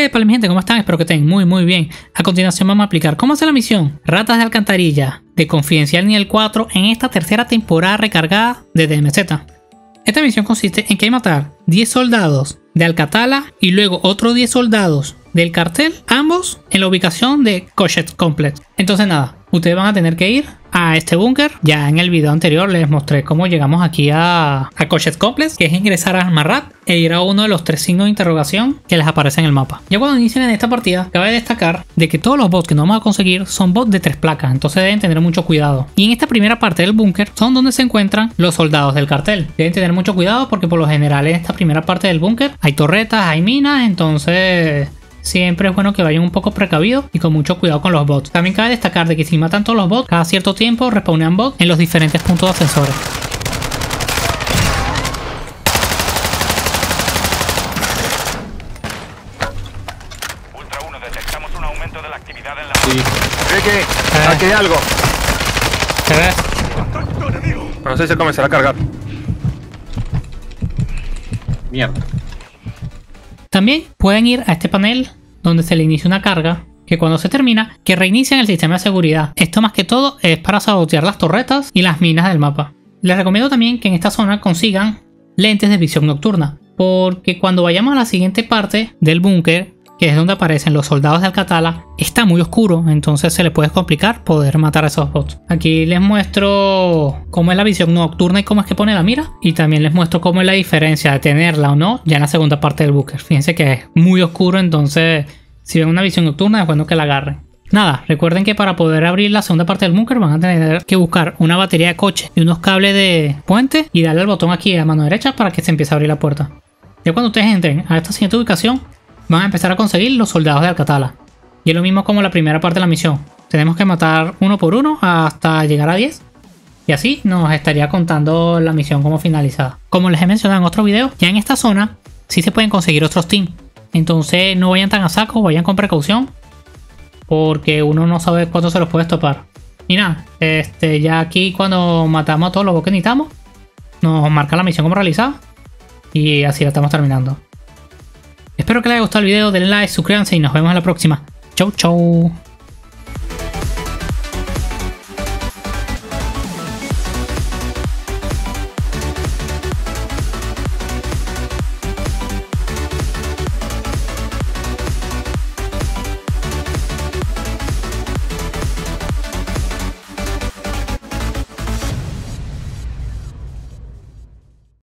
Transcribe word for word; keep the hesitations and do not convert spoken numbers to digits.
Eh, para mi gente, ¿cómo están? Espero que estén muy muy bien. A continuación vamos a aplicar cómo hacer la misión Ratas de Alcantarilla de Confidencial Nivel cuatro en esta tercera temporada recargada de D M Z. Esta misión consiste en que hay que matar diez soldados de Alcatala y luego otros diez soldados del cartel, ambos en la ubicación de Cochet Complex. Entonces nada, ustedes van a tener que ir a este búnker. Ya en el video anterior les mostré cómo llegamos aquí a, a Cochet Complex, que es ingresar a Marrat e ir a uno de los tres signos de interrogación que les aparece en el mapa. Ya cuando inician en esta partida, cabe destacar de que todos los bots que no vamos a conseguir son bots de tres placas, entonces deben tener mucho cuidado. Y en esta primera parte del búnker son donde se encuentran los soldados del cartel. Deben tener mucho cuidado porque por lo general en esta primera parte del búnker hay torretas, hay minas, entonces siempre es bueno que vayan un poco precavidos y con mucho cuidado con los bots. También cabe destacar de que si matan todos los bots, cada cierto tiempo respawnean bots en los diferentes puntos de ascensores. Ultra uno, detectamos un aumento de la actividad en la... Sí. Ricky, Eh. aquí hay algo. ¿Se ve? No sé si comenzará a cargar. Mierda. También pueden ir a este panel donde se le inicia una carga, que cuando se termina, que reinician el sistema de seguridad. Esto más que todo es para sabotear las torretas y las minas del mapa. Les recomiendo también que en esta zona consigan lentes de visión nocturna, porque cuando vayamos a la siguiente parte del búnker, que es donde aparecen los soldados de Alcatala, está muy oscuro, entonces se les puede complicar poder matar a esos bots. Aquí les muestro cómo es la visión nocturna y cómo es que pone la mira, y también les muestro cómo es la diferencia de tenerla o no ya en la segunda parte del búnker. Fíjense que es muy oscuro, entonces si ven una visión nocturna es bueno que la agarren. Nada, recuerden que para poder abrir la segunda parte del búnker van a tener que buscar una batería de coche y unos cables de puente y darle al botón aquí a mano derecha para que se empiece a abrir la puerta. Ya cuando ustedes entren a esta siguiente ubicación, van a empezar a conseguir los soldados de Alcatala. Y es lo mismo como la primera parte de la misión. Tenemos que matar uno por uno hasta llegar a diez. Y así nos estaría contando la misión como finalizada. Como les he mencionado en otro video, ya en esta zona sí se pueden conseguir otros teams. Entonces no vayan tan a saco, vayan con precaución, porque uno no sabe cuándo se los puede estopar. Y nada, este, ya aquí cuando matamos a todos los bots que necesitamos, nos marca la misión como realizada. Y así la estamos terminando. Espero que les haya gustado el video, denle like, suscríbanse y nos vemos en la próxima. Chau chau.